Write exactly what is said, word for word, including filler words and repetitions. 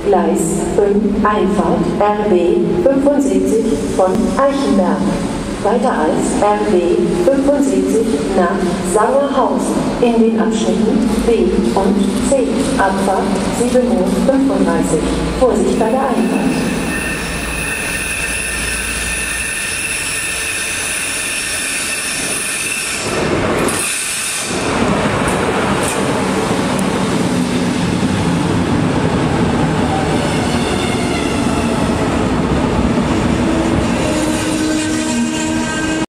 Gleis fünf, Einfahrt R B fünfundsiebzig von Eichenberg. Weiter als R B fünfundsiebzig nach Sangerhausen in den Abschnitten B und C. Abfahrt sieben Uhr fünfunddreißig. Vorsicht bei der Einfahrt.